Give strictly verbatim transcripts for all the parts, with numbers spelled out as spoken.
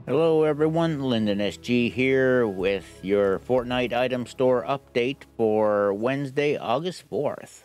Hello everyone, Lyndon S G here with your Fortnite Item Store update for Wednesday, August fourth.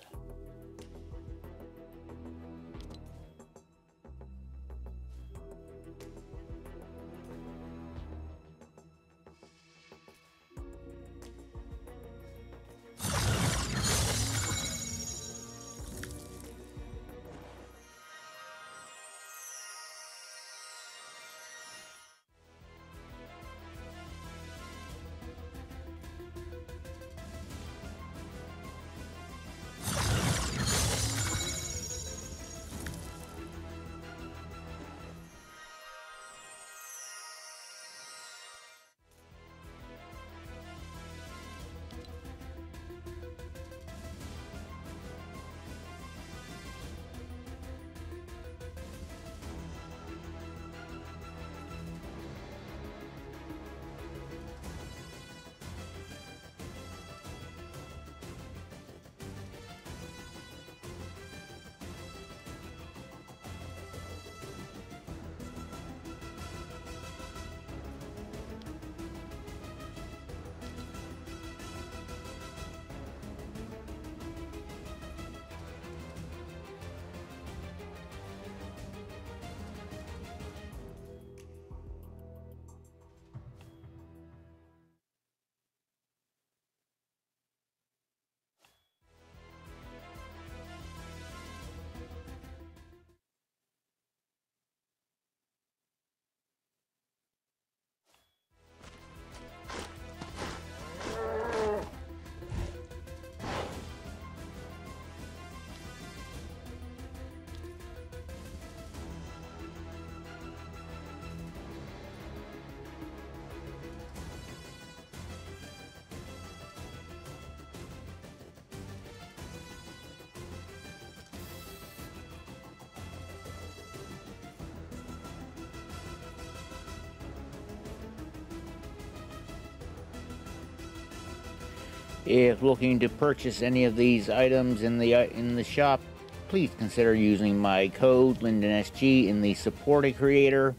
If looking to purchase any of these items in the in the shop, please consider using my code Lyndon S G in the Support a Creator.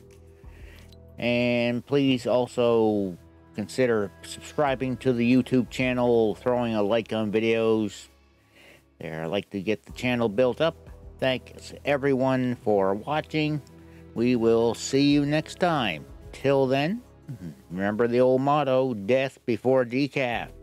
And please also consider subscribing to the YouTube channel, throwing a like on videos. There, I like to get the channel built up. Thanks everyone for watching. We will see you next time. Till then, remember the old motto, death before decaf.